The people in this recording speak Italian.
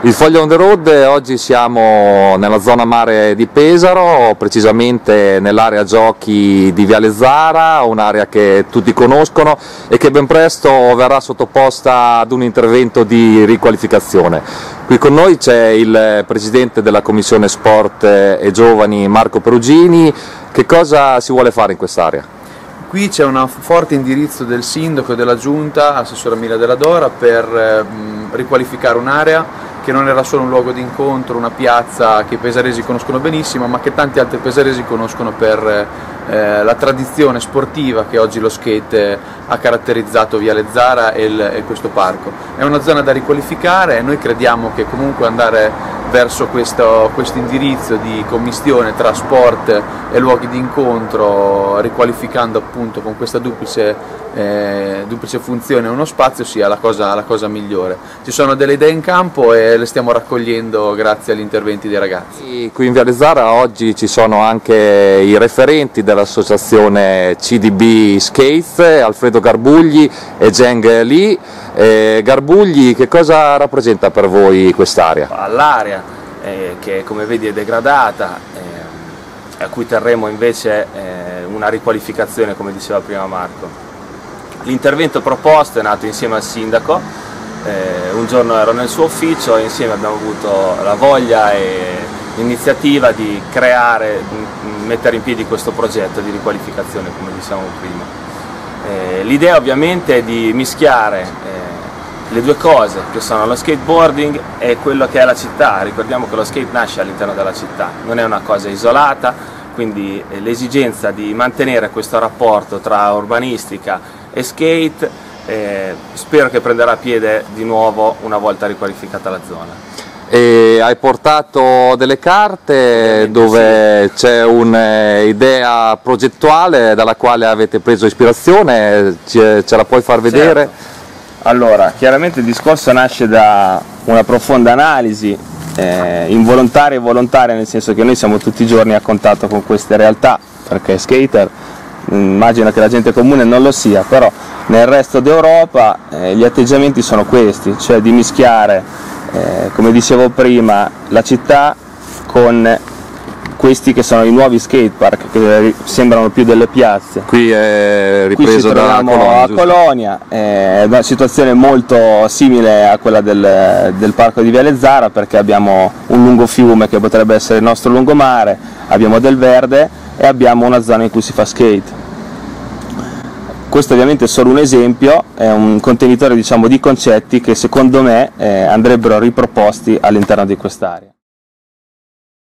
Il Foglio on the road, oggi siamo nella zona mare di Pesaro, precisamente nell'area giochi di Viale Zara, un'area che tutti conoscono e che ben presto verrà sottoposta ad un intervento di riqualificazione. Qui con noi c'è il presidente della Commissione Sport e Giovani, Marco Perugini. Che cosa si vuole fare in quest'area? Qui c'è un forte indirizzo del sindaco e della giunta, assessore Mila Della Dora, per riqualificare un'area che non era solo un luogo di incontro, una piazza che i pesaresi conoscono benissimo, ma che tanti altri pesaresi conoscono per la tradizione sportiva che oggi lo skate ha caratterizzato Viale Zara e questo parco. È una zona da riqualificare e noi crediamo che comunque andare verso questo indirizzo di commistione tra sport e luoghi di incontro, riqualificando appunto con questa duplice funzione uno spazio, sia la cosa migliore. Ci sono delle idee in campo e le stiamo raccogliendo grazie agli interventi dei ragazzi. Qui in Viale Zara oggi ci sono anche i referenti dell'associazione CDB Skates, Alfredo Garbugli e Geng Lee. Garbugli, che cosa rappresenta per voi quest'area? L'area che come vedi è degradata, a cui terremo invece una riqualificazione, come diceva prima Marco. L'intervento proposto è nato insieme al sindaco, un giorno ero nel suo ufficio e insieme abbiamo avuto la voglia e l'iniziativa di mettere in piedi questo progetto di riqualificazione, come dicevamo prima. L'idea ovviamente è di mischiare le due cose, che sono lo skateboarding e quello che è la città. Ricordiamo che lo skate nasce all'interno della città, non è una cosa isolata, quindi l'esigenza di mantenere questo rapporto tra urbanistica e skate spero che prenderà piede di nuovo una volta riqualificata la zona. E hai portato delle carte dove sì, c'è un'idea progettuale dalla quale avete preso ispirazione, ce la puoi far vedere? Certo. Allora, chiaramente il discorso nasce da una profonda analisi, involontaria e volontaria, nel senso che noi siamo tutti i giorni a contatto con queste realtà, perché skater, immagino che la gente comune non lo sia, però nel resto d'Europa gli atteggiamenti sono questi, cioè di mischiare, come dicevo prima, la città con questi che sono i nuovi skatepark, che sembrano più delle piazze. Qui è ripreso da Colonia, è una situazione molto simile a quella del parco di Viale Zara, perché abbiamo un lungo fiume che potrebbe essere il nostro lungomare, abbiamo del verde e abbiamo una zona in cui si fa skate. Questo ovviamente è solo un esempio, è un contenitore, diciamo, di concetti che secondo me andrebbero riproposti all'interno di quest'area.